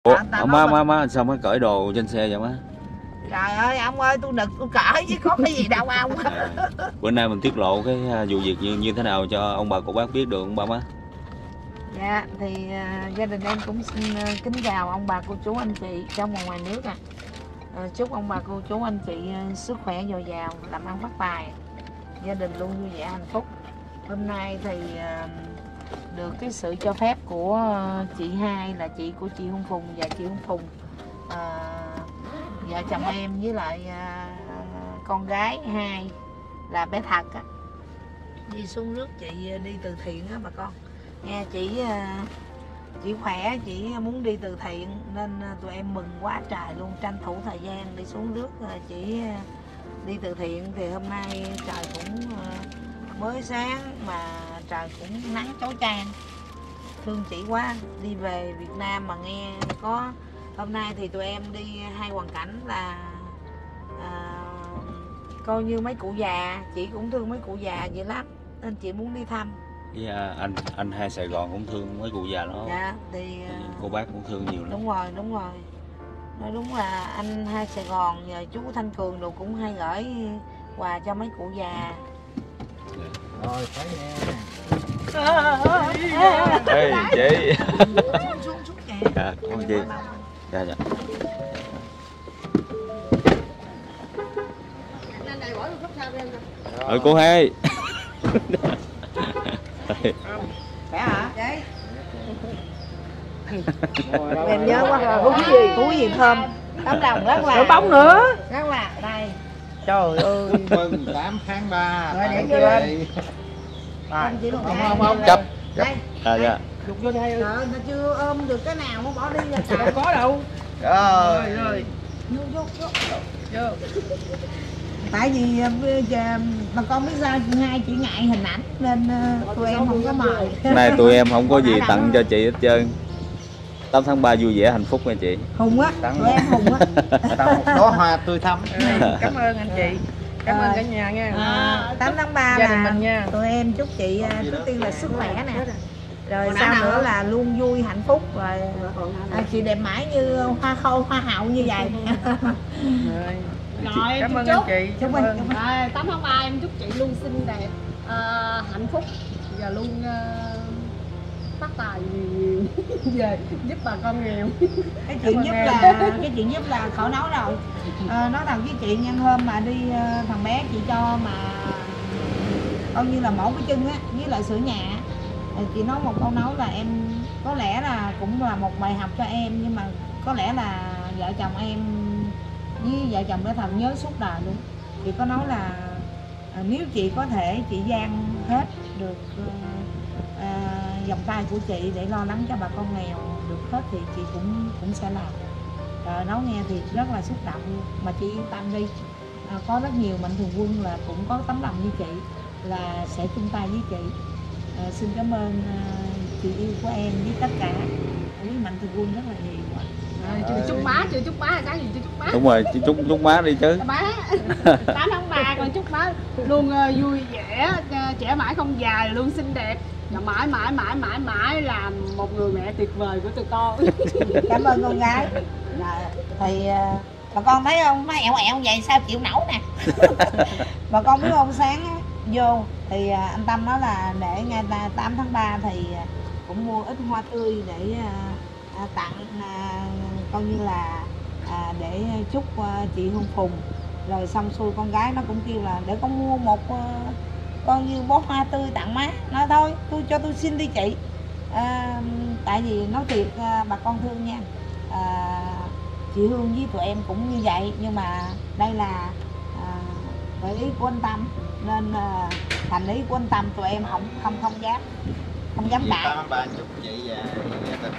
Ủa, má sao mới cởi đồ trên xe vậy má? Trời ơi ông ơi, tôi nực tôi cởi chứ có cái gì đâu ông. Bữa nay mình tiết lộ cái vụ việc như thế nào cho ông bà cô bác biết được không ba má? Dạ thì gia đình em cũng xin kính chào ông bà cô chú anh chị trong và ngoài nước chúc ông bà cô chú anh chị sức khỏe dồi dào, làm ăn phát tài, gia đình luôn vui vẻ hạnh phúc. Hôm nay thì được cái sự cho phép của chị hai là chị của chị Hương Phùng và chị Hương Phùng, vợ chồng em với lại con gái hai là bé Thật á, đi xuống nước chị đi từ thiện á bà con nghe. Chị khỏe, chị muốn đi từ thiện nên tụi em mừng quá trời luôn, tranh thủ thời gian đi xuống nước chị đi từ thiện. Thì hôm nay trời cũng mới sáng mà trời cũng nắng chói chang, thương chị quá. Đi về Việt Nam mà nghe có hôm nay thì tụi em đi hai hoàn cảnh là coi như mấy cụ già, chị cũng thương mấy cụ già vậy lắm nên chị muốn đi thăm. Dạ, anh hai Sài Gòn cũng thương mấy cụ già đó. Dạ thì cô bác cũng thương nhiều lắm. Đúng rồi nói đúng là anh hai Sài Gòn và chú Thanh Cường đồ cũng hay gửi quà cho mấy cụ già. Rồi phải nè. Ê chị. Xuống kìa. Dạ, cảm ơn chị. Dạ. Cô hai. Khỏe hả? Đấy. Em nhớ quá rồi, thú gì thơm. Tấm lòng rất là. Bóng nữa. Rất là đây. Trời ơi. Mừng 8 tháng 3. Rồi để lên. Rồi. Không. Chấp. Đây. Dạ. Dục vô đây. Trời ơi, nó chưa ôm được cái nào nó bỏ đi ra trời. Không có đâu. Rồi. Vô. Tại vì bà con biết sao hai chị ngại hình ảnh nên tụi em không có mời. Nay tụi em không có gì tặng cho chị hết trơn. 8 tháng 3 vui vẻ hạnh phúc nha chị. Hùng á, tụi em hùng á. Tặng một đóa hoa tươi thắm. Cảm ơn anh chị. Cảm ơn cả nhà nha. 8 tháng 3 gia đình là mình nha. tụi em chúc chị trước tiên là sức khỏe nè. Rồi sau nữa là luôn vui hạnh phúc, rồi chị đẹp mãi như hoa khôi hoa hậu như vậy. Rồi, cảm ơn anh chị. Chúc ơn. 8 tháng 3 em chúc chị luôn xinh đẹp, hạnh phúc và luôn phát tài về giúp bà con nghèo. Cái chuyện giúp là khỏi nói rồi. Nói thật với chị, nhân hôm mà đi thằng bé chị cho mà coi như là mổ cái chân á với lại sửa nhà, chị nói một câu nói là em có lẽ là cũng là một bài học cho em, nhưng mà có lẽ là vợ chồng em với vợ chồng bé Thần nhớ suốt đời luôn. Chị có nói là nếu chị có thể chị dang hết được vòng tay của chị để lo lắng cho bà con nghèo được hết thì chị cũng sẽ làm. Rồi nói nghe thì rất là xúc động luôn. Mà chị yên tâm đi, có rất nhiều mạnh thường quân là cũng có tấm lòng như chị là sẽ chung tay với chị. Xin cảm ơn chị yêu của em với tất cả quý mạnh thường quân rất là nhiều. Chúc má, chưa chúc má hay sáng gì chưa chúc má. Đúng rồi, chúc má đi chứ. Má 8 tháng 3 con chúc má luôn vui vẻ, trẻ mãi không già, luôn xinh đẹp và mãi là một người mẹ tuyệt vời của tụi con. Cảm ơn con gái. Thì bà con thấy không, nó ẹo vậy sao chịu nổi nè. Bà con biết không, sáng vô thì anh Tâm nói là để ngày 8 tháng 3 thì cũng mua ít hoa tươi để tặng, coi như là để chúc chị Hương Phùng. Rồi xong xuôi con gái nó cũng kêu là để con mua một coi như bó hoa tươi tặng má. Nói thôi tôi xin đi chị. Tại vì nói thiệt bà con thương nha, chị Hương với tụi em cũng như vậy, nhưng mà đây là gợi ý của anh Tâm nên thành ý của anh Tâm tụi em không dám cãi. Ba chúc chị và gia đình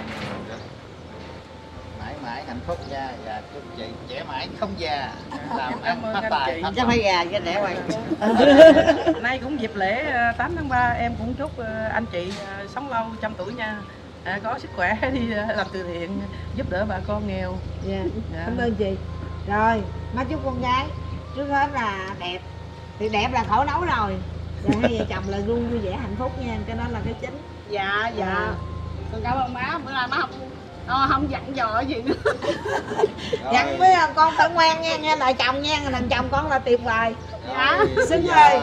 mãi hạnh phúc nha, và chúc chị trẻ mãi không già, làm ăn phát tài. Chắc phải già cho trẻ mày. Nay cũng dịp lễ 8 tháng 3 em cũng chúc anh chị sống lâu trăm tuổi nha. Có sức khỏe đi làm từ thiện giúp đỡ bà con nghèo. Dạ. Cảm ơn chị. Rồi má chúc con gái trước hết là đẹp, thì đẹp là khỏi nói rồi. Rồi hai vợ chồng là luôn vui vẻ hạnh phúc nha, cái đó là cái chính. Dạ. Con cảm ơn má, bữa nay má không Không dặn dò gì nữa. Dặn với con phải ngoan nha, nghe lời chồng nha, thằng chồng con là tuyệt vời. Dạ. Xứng ơi.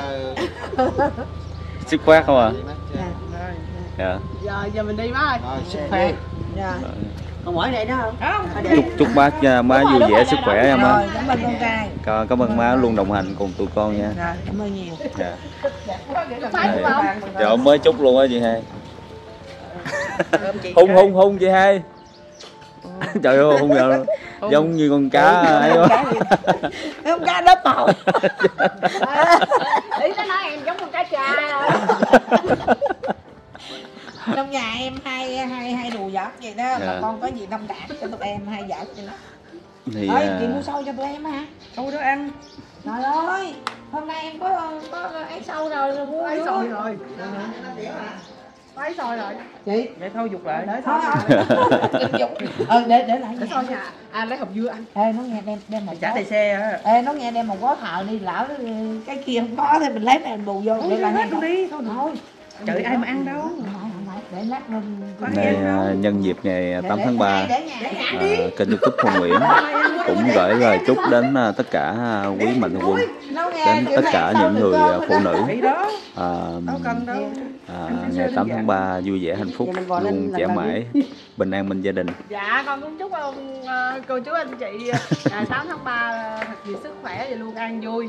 Sức khỏe không à? Dạ. Giờ mình đi má ơi. Sức khỏe. Dạ. Còn mỗi này đó không? Chúc má vui vẻ sức khỏe nha má. Rồi, cảm ơn con trai. Cảm ơn má luôn đồng hành cùng tụi con nha. Rồi, cảm ơn nhiều. Dạ. Phải không? Trời mới chúc luôn á chị hai. Hung chị hai. Trời ơi hung giờ giống như con cá ấy quá. Con cá đất bầu. Ý nó nói em giống con cá cha. Trong nhà em hay đùa giỡn vậy đó, mà con có gì tâm trạng cho tụi em hay giỡn vậy đó. Thì Ơi, chị mua sâu cho tụi em hả? Sâu đó ăn. Trời ơi, hôm nay em có ấy sâu rồi mua Ấy sôi rồi. Phải rồi rồi. chị. Vậy thôi dục lại. Thôi để lại Để thôi nha. Lấy hộp dưa ăn. Ê nó nghe đem một Trả gói. tài xe á. Ê nó nghe đem một gói thợ đi, lỡ cái kia không có thì mình lấy này mình bù vô để lại Không đi thôi. thôi. Trời ai mà ăn đâu. Không phải, để lát mình này nhân dịp ngày 8 tháng 3 kênh YouTube Phong Nguyễn cũng gửi lời chúc đến tất cả quý mạnh thường quân, đến tất cả những người phụ nữ ngày 8 tháng 3 vui vẻ hạnh phúc, luôn trẻ mãi, bình an bên gia đình. Dạ con cũng chúc cô chú anh chị 8 tháng 3 thật nhiều sức khỏe và luôn an vui,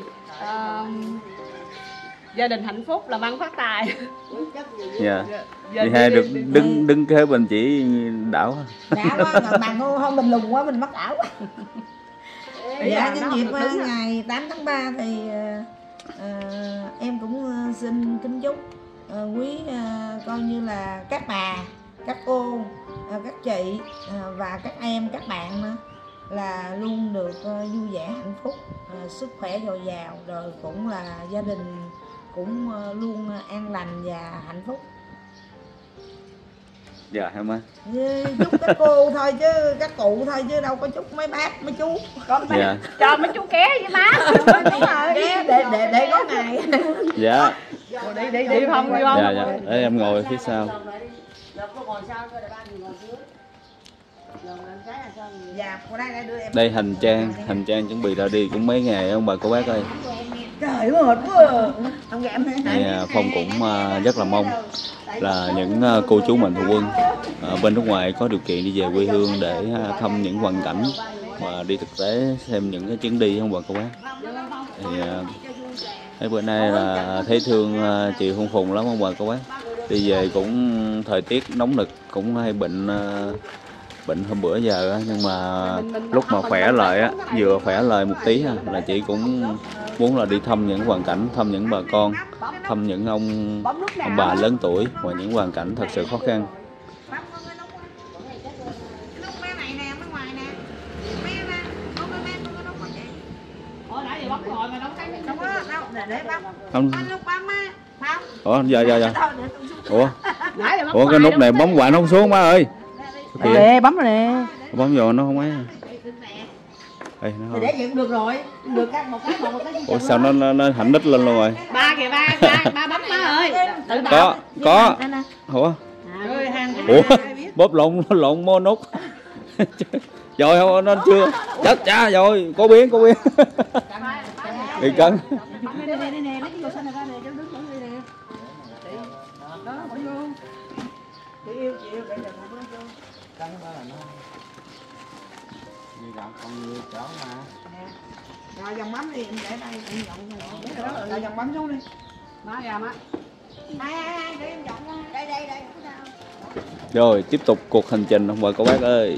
gia đình hạnh phúc, làm ăn phát tài. Dạ. Chị hai được đứng kế bên chị Đảo. đã quá rồi bà ngu không, mình lùn quá mình mắc ảo quá. Dạ nhân dịp ngày 8 tháng 3 thì em cũng xin kính chúc quý coi như là các bà, các cô, các chị và các em, các bạn là luôn được vui vẻ hạnh phúc, sức khỏe dồi dào, rồi cũng là gia đình cũng luôn an lành và hạnh phúc. Dạ hả má? Chúc các cô thôi chứ các cụ thôi chứ đâu có chúc mấy bác mấy chú. Con dạ. Cho mấy chú ké với má. Đúng rồi. Để có ngày. Dạ. Đi không đi không? Dạ dạ. Để em ngồi phía sau. Dạ, đưa em. Đây hành trang chuẩn bị ra đi cũng mấy ngày ông bà cô bác ơi. Trời mệt quá. Không em Phong cũng rất là mong là những cô chú mạnh thường quân bên nước ngoài có điều kiện đi về quê hương để thăm những hoàn cảnh và đi thực tế xem những cái chuyến đi ông bà cô bác. Thì mấy bữa nay là thấy thương chị Hung Phùng lắm ông bà cô bác. Đi về cũng thời tiết nóng nực, cũng hay bệnh hôm bữa giờ á, nhưng mà lúc mà khỏe lại á, vừa khỏe lại một tí là chị cũng muốn là đi thăm những hoàn cảnh, thăm những bà con, thăm những ông bà lớn tuổi và những hoàn cảnh thật sự khó khăn. Không. Dạ. Ủa cái nút này bấm hoài nó không xuống má ơi. Nè, bấm rồi nè. Bấm vô nó không ấy. Đây, nó để dựng được rồi, được một cái. Ủa sao nó hạnh nít lên luôn rồi. Ba kìa ba bấm má ơi. Có. Ủa bóp lộn mô nút. Rồi không nó chưa. Chết cha rồi, có biến. Đi cân. Rồi dòng bấm đi, em để đây em dọn rồi dòng bấm xuống đi. Má ra má. Hai để em dọn đây. Rồi tiếp tục cuộc hành trình ông bà cô bác ơi.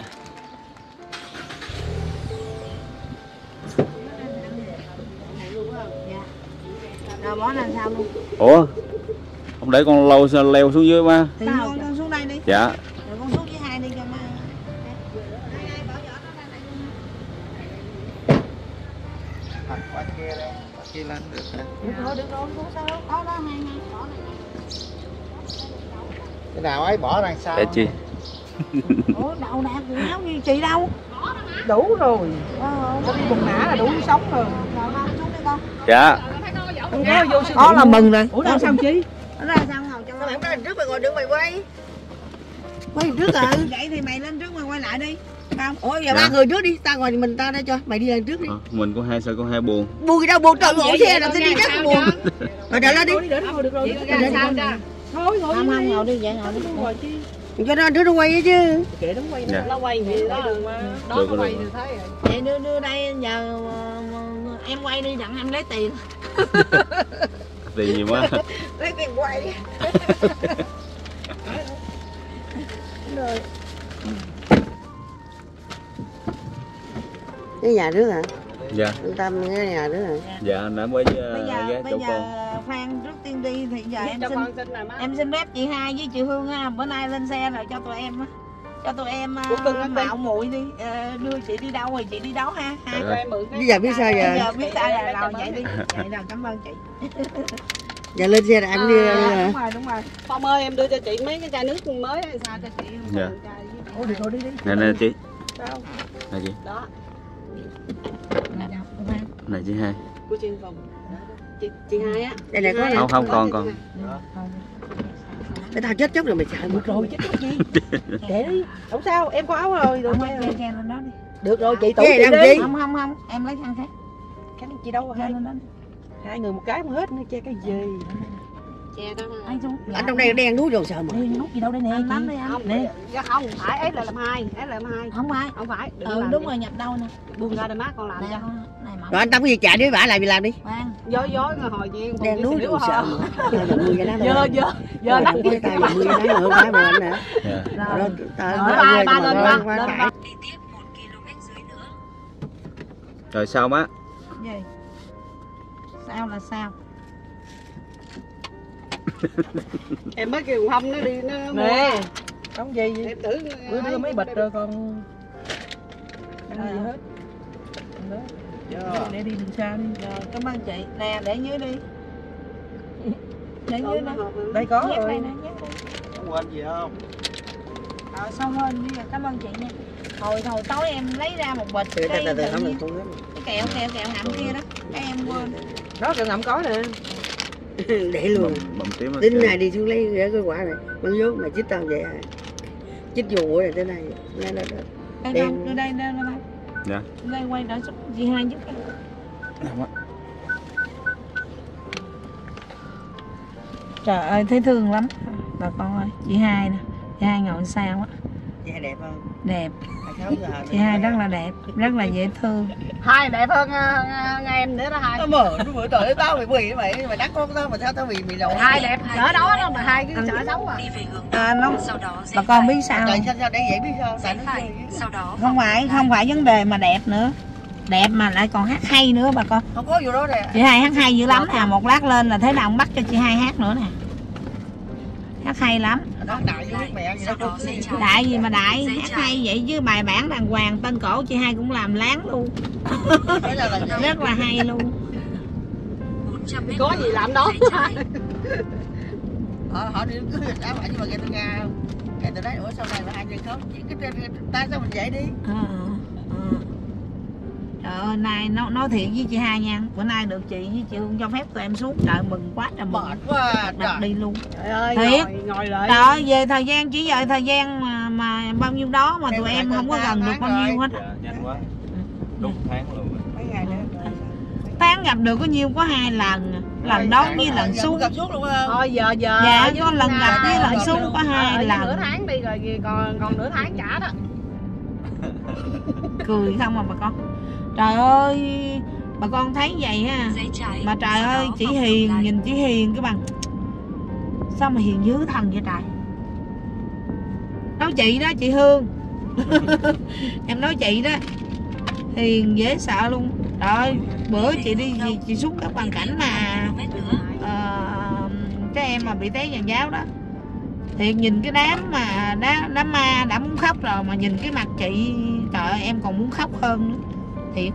Rồi bó làm sao luôn. Ủa không để con leo xuống dưới má. Thì con xuống đây đi. Dạ. Rồi con xuống với hai đi cho má. Qua kia lên được hả? Được rồi, xuống sao đâu. Đó hai bỏ này. Cái nào ấy bỏ ra sao? Để chi? Ủa đậu nè quần áo như chị đâu? Đủ rồi. Có đi quần nã là đủ sống rồi. Rồi con xuống đi con. Dạ. Đó là mừng rồi. Ủa làm sao chi? Nó ra sao ngồi trong đó. Sao em có lần trước mày ngồi đường mày quay? Quay trước rồi. Vậy thì mày lên trước mà quay lại đi. Không. Ủa giờ ba người trước đi, ta ngồi mình ta đây cho. Mày đi lên trước đi. Mình có hai sao có hai buồn. Buồn gì đâu, buồn trời ngộ xe làm sao đi chắc buồn. Rồi trở lên đi. Được rồi. Sao ra? Thôi ngồi Không không ngồi đi vậy ngồi đi. Cho nó trước nó quay chứ. kệ đứng quay Dạ. nó quay thì đó đường mà đó Được nó rồi, quay được thì thấy rồi. Vậy đưa đây giờ em quay đi đặng em lấy tiền. Tiền nhiều quá. Lấy tiền quay đi. Rồi. Cái nhà trước hả? Dạ. Anh Tâm cái nhà trước hả? Dạ anh đã mới ghé Bây chỗ giờ con. Phan trước tiên đi thì giờ Cho con xin này má. em xin phép chị Hai với chị Hương ha, bữa nay lên xe rồi cho tụi em á. Cho tụi em Cuối cùng anh mạo muội đi, đưa chị đi đâu rồi chị đi đâu ha. Hai. Dạ. Em mượn cái. Bây giờ biết sao Bây giờ? giờ biết sao là rồi vậy đi. Vậy rồi cảm ơn chị. Giờ lên xe là em đi. Đúng rồi. Phong ơi em đưa cho chị mấy cái chai nước mới hay sao cho chị. Dạ. Ủa được rồi đi đi. Nè chị. Đâu? Nè chị. Đó. Này chị Hai. Của chị Phong. Chị Hai á. Đây này có Không không con. Để tao chết chốc rồi mày chạy một Rồi chết cái gì? Kệ đi. Không sao, em có áo rồi. Được, Không che lên đó đi. được rồi chị tự Cái chị này đi. Không không không, em lấy khăn khác. Cái này chị đâu rồi Che hai lên đó đi. hai người một cái mà hết nữa che cái gì? Che đó thôi. Anh xuống. ở trong đây đen đuối rồi sợ mà. Đi nút gì đâu đây nè Anh nắm chị. đi anh. Không, Nè. dạ không, phải ấy là làm hai, ấy là làm hai. Không phải. Không phải, đừng Ừ làm đúng đi. rồi nhập đâu nè. Buông ra đây má con làm Nè cho. này mở. Rồi anh Tâm cái gì chạy đi bả lại vì làm đi. Khoan. Dối hồi chị em Đen đuối rồi sợ mà. Giờ nắng cái tay mà mười cái nữa má mà anh nè. Dạ. Rồi ba lên ba. Rồi sao má? Gì? Sao là sao? em mới kêu Hông nó đi nó mua. Nè. Không gì vậy? Em thử Bữa đưa mấy bịch rồi còn ăn gì hết. Đó. Để đi đường xa đi. Rồi cảm ơn chị. Nè để dưới đi. Để dưới nè. Đây có Nhét rồi. đây nè, nhét đi. Có quên gì không? Rồi xong rồi bây giờ cảm ơn chị nha. Hồi tối em lấy ra một bịch Từ cái từ tự không được nhiên không cái kẹo hầm kia đó. Cái em quên. Đó kẹo ngậm có nè. để luôn. Bầm tím ở Tính kìa. này đi xuống lấy cái quả này. Con vô mà chích tao vậy à. Chích vô mũi rồi tới này. Nghe đó. Đây Đen. đâu, đưa đây đây. Dạ. Đây quay đỡ giúp chị Hai giúp. Trời ơi thấy thương lắm bà con ơi. Chị Hai nè. Chị Hai ngồi sao á. Dạ đẹp không? Đẹp. 6 giờ. Chị Hai rất là đẹp, rất là dễ thương. Hai đẹp hơn em nữa đó hai. Nó mở nó bữa trời tao bị mày đắt con tao mà sao tao bị lộn. Hai đẹp cỡ đó đó mà hai cái sợ xấu à. Nó bà con biết sao Trời không? sao để vậy biết sao? Tại nó Không phải vấn đề mà đẹp nữa. Đẹp mà lại còn hát hay nữa bà con. không có vụ đó nè. Chị Hai hát hay dữ lắm nè, một lát lên là thế nào cũng bắt cho chị Hai hát nữa nè. Hát hay lắm. Nó đại với mẹ gì đó. Đại gì mà đại, hát hay vậy chứ bài bản đàng hoàng, tên cổ chị Hai cũng làm láng luôn. Rất là hay luôn. Có gì làm đó. Họ đi cứ ám ảnh nhưng mà nghe tôi nghe không? Nghe tôi nói ủa sau này mà hai người khóc chỉ cái tay sao mình vậy đi. Trời ơi, nay nói thiệt với chị Hai nha. Bữa nay được chị với chị Hương cho phép tụi em xuống. Trời mừng quá trời mừng. Mệt quá Đặt đi luôn. Trời ơi, Thiệt. ngồi lại. Trời ơi, về thời gian chỉ về thời gian mà bao nhiêu đó mà tụi em không có gần được bao nhiêu hết. Dạ, nhanh quá. Đúng tháng luôn. Mấy ngày nữa. Tháng gặp được có nhiêu có 2 lần. Lần đó với lần xuống. Gặp suốt luôn không? Thôi giờ Dạ có lần gặp với lần xuống có 2 nửa lần. tháng đi rồi còn nửa tháng trả đó. Cười không mà bà con. Trời ơi, bà con thấy vậy ha. Mà trời ơi, chị Hiền, nhìn chị Hiền cái bằng. Sao mà Hiền dữ thần vậy trời. Nói chị đó, chị Hương. Em nói chị đó. Hiền dễ sợ luôn. Trời ơi, bữa chị đi chị xuống các hoàn cảnh mà cái em mà bị té giàn giáo đó. Thiệt nhìn cái đám mà đám ma đã muốn khóc rồi mà nhìn cái mặt chị, trời ơi, em còn muốn khóc hơn nữa. Thiệt.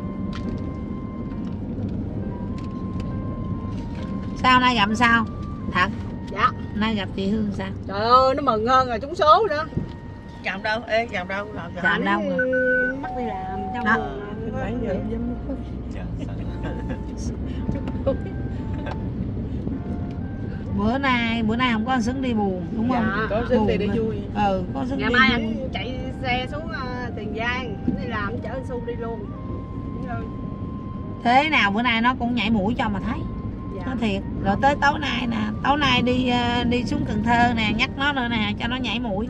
Sao nay gặp sao? Thật? Dạ. Nay gặp chị Hương sao? Trời ơi nó mừng hơn rồi trúng số nữa. Chạm đâu? Ê, chạm đâu? Chạm đâu mà. Mắc đi làm trong Đó. Nãy giờ dâm bữa nay không có anh Xứng đi buồn đúng không? Dạ. Có Xứng đi để vui. Có Xứng Ngày đi mai vui. anh chạy xe xuống Tiền Giang đi làm, chở anh Xu đi luôn. Thế nào bữa nay nó cũng nhảy mũi cho mà thấy. Dạ. Nó thiệt. Rồi tới tối nay nè, tối nay đi xuống Cần Thơ nè, nhắc nó nữa nè cho nó nhảy mũi.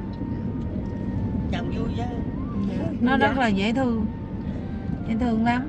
chồng vui chứ. Nó rất là dễ thương lắm.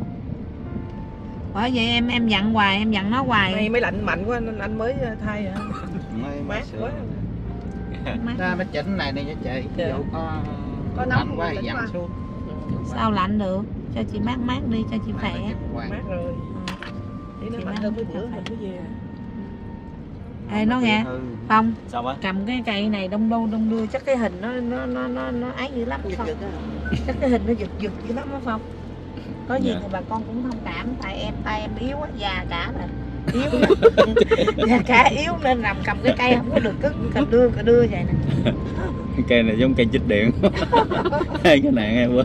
Bởi vậy em dặn hoài, em dặn nó hoài. Nay mới lạnh mạnh quá nên anh mới thay hả? Mát quá. Ra mới chỉnh này đi cho chị. Dạ. Ví dụ có nóng lạnh quá lạnh thì dặn quá. xuống. Sao lạnh được? Cho chị mát đi cho chị khỏe. Mát rồi. Để nó mạnh hơn với bữa mình mới về. Ê nó nghe Phong, Sao á? cầm cái cây này đông đưa chắc cái hình nó ái dữ lắm Phong. Chắc cái hình nó giật dữ lắm đó Phong. Có gì thì bà con cũng thông cảm, tay em yếu quá, già cả rồi. Yếu già cả yếu nên nằm cầm cái cây không có được cứng, cầm đưa vậy nè. Cây này giống cây chích điện. Hai cái nạn em quên.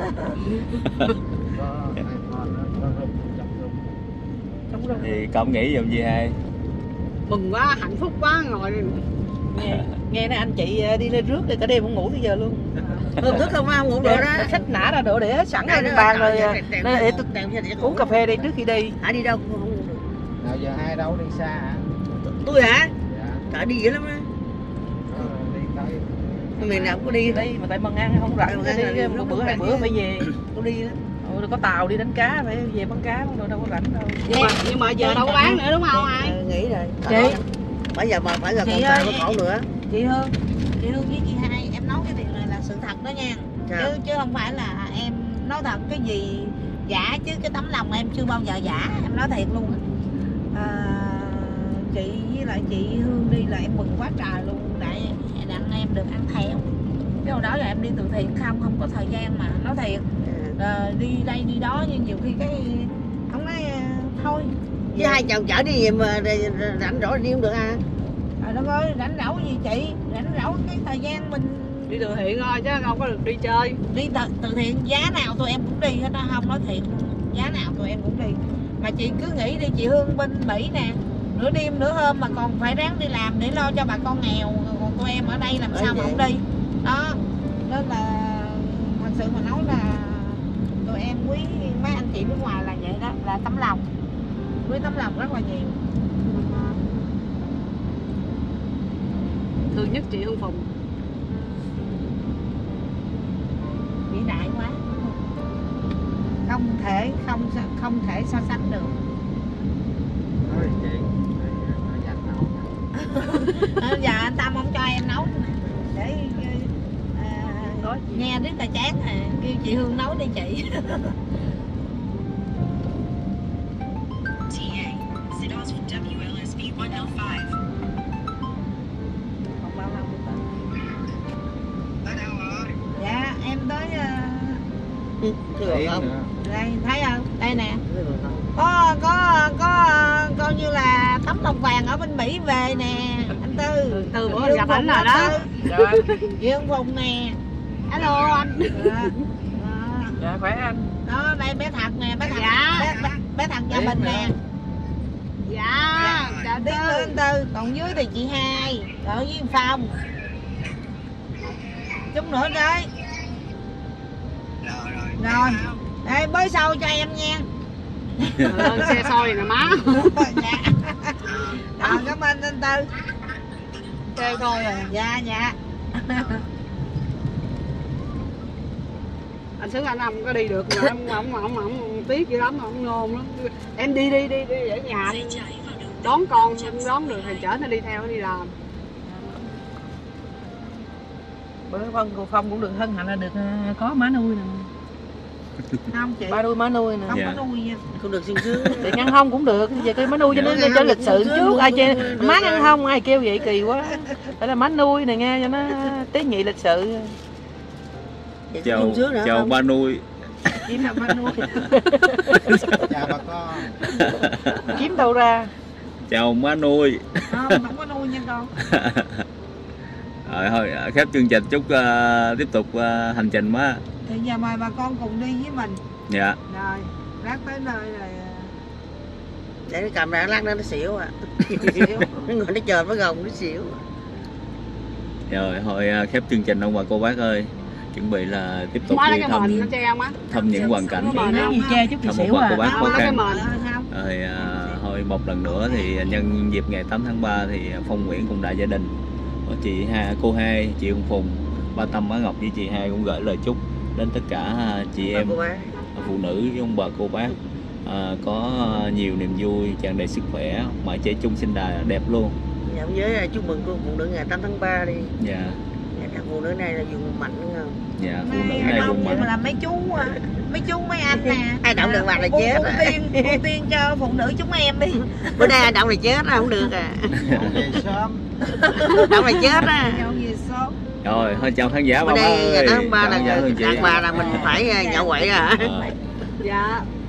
Thì con nghĩ gì gì hay? Mừng quá, hạnh phúc quá, ngồi Nghe nói anh chị đi lên rước rồi cả đêm không ngủ tới giờ luôn. Hôm thức không ngủ được đó. Khách nã ra đồ để hết sẵn trên bàn rồi. Để uống cà phê đi trước khi đi. Hả đi đâu cũng không ngủ được. Nào giờ hai đâu đi xa hả? Tôi hả? Dạ. Trời đi dữ lắm á. Đi tới. Miền nào cũng có đi. Đi mà tại mần ăn không rảnh đi một bữa hai bữa phải về. Tôi đi lắm. Có tàu đi đánh cá phải về bán cá đâu có rảnh đâu. nhưng mà giờ đâu có bán nữa đúng không ai? Nghĩ rồi. Chị. Bây giờ mà phải là Chị còn ơi, tài có khổ nữa. Chị Hương với chị Hai, em nói cái điều này là sự thật đó nha. Dạ. Chứ không phải là em nói thật cái gì giả, chứ cái tấm lòng em chưa bao giờ giả, em nói thiệt luôn á. Chị với lại chị Hương đi là em mừng quá trời luôn, tại đặng em được ăn theo. Cái hồi đó là em đi từ thiện không có thời gian mà, nói thiệt. Đi đây đi đó nhưng nhiều khi cái ông nói thôi. Với hai chồng chở đi mà rảnh rỗi đi không được à? Nó ơi, rảnh rỗi gì chị, rảnh rỗi cái thời gian mình Đi từ thiện thôi chứ không có được đi chơi. đi từ thiện giá nào tụi em cũng đi hết á, không nói thiệt, giá nào tụi em cũng đi. Mà chị cứ nghĩ đi, chị Hương bên Mỹ nè, nửa đêm nửa hôm mà còn phải ráng đi làm để lo cho bà con nghèo, còn tụi em ở đây làm sao mà không đi đó. Nên là thật sự mà nói là tụi em quý mấy anh chị nước ngoài là vậy đó, là tấm lòng, quý tấm lòng rất là nhiều. Thương nhất chị Hương Phùng. Vĩ đại quá, không thể so sánh được. Nói đi chị. Nói dành đâu. Giờ anh Tâm không cho em nấu để nghe rất là chán à, kêu chị Hương nấu đi chị. Còn bao lâu nữa tới? Dạ em tới Thấy không? đây, thấy không? Đây nè. Có coi như là tấm lòng vàng ở bên Mỹ về nè anh Tư. Từ bữa gặp ảnh rồi đó. Dương Phùng nè. Alo anh. Dạ khỏe anh. Đó đây bé Thật nè, bé Thật. Dạ. Bé Thật gia Bình nè. Dạ, chào Tiếp Tư. tới anh Tư, còn dưới thì chị Hai, rồi với anh Phong. Chút nữa đấy. Rồi. Đây bới sâu cho em nha. Xe soi nè má. Dạ. Rồi cảm ơn anh Tư. Xe soi rồi. Dạ. Anh Xứng anh không có đi được mà ông tiếc dữ lắm, ông nôn lắm. Em đi ở nhà đi. Đón con không đón được thì chở nó đi theo đi làm. Bữa cô Phong cũng được hân hạnh là được có má nuôi nè. Không chị. Ba nuôi má nuôi nè. Không Dạ. có nuôi nha. Không được xin sướng. Thì ngăn hông cũng được, về cái má nuôi cho nó cho lịch sự chút. Ai chơi má ngăn hông ai kêu vậy kỳ quá. Phải là má nuôi này nghe cho nó tế nhị lịch sự. Chào ba nuôi. Kiếm đâu má nuôi. Chào bà con. Kiếm đâu ra. Chào má nuôi. Không có nuôi nha con. Thôi khép chương trình chúc tiếp tục hành trình má. Thì giờ mời bà con cùng đi với mình. Dạ. Rồi, lát tới nơi rồi Để nó cầm ra lát nữa nó xỉu à. Nó ngồi nó chờ nó gồng nó xỉu. Rồi thôi khép chương trình ông bà cô bác ơi, chuẩn bị là tiếp tục đi thăm những hoàn cảnh thăm một bà cô bác khó khăn. Rồi thôi một lần nữa thì nhân dịp ngày 8 tháng 3 thì Phong Nguyễn cùng đại gia đình của chị cô Hai, chị Hồng Phùng, ba Tâm, má Ngọc với chị Hai cũng gửi lời chúc đến tất cả chị em phụ nữ với ông bà cô bác có nhiều niềm vui, tràn đầy sức khỏe, mãi trẻ trung xinh đẹp luôn. Dạ, với chúc mừng cô phụ nữ ngày 8 tháng 3 đi. Dạ. Các phụ nữ này là dùng mạnh không? Dạ, phụ nữ này vùng mạnh. Là mấy chú mấy anh nè. Ai động được mặt là chết. Ưu tiên cho phụ nữ chúng em đi. Bữa nay ai động là chết không được à. Về sớm. Động là chết á. Về sớm. Rồi, thôi chào khán giả bà ơi. ơi. Tháng 3 là tháng 3 là mình phải nhậu quậy à. Dạ.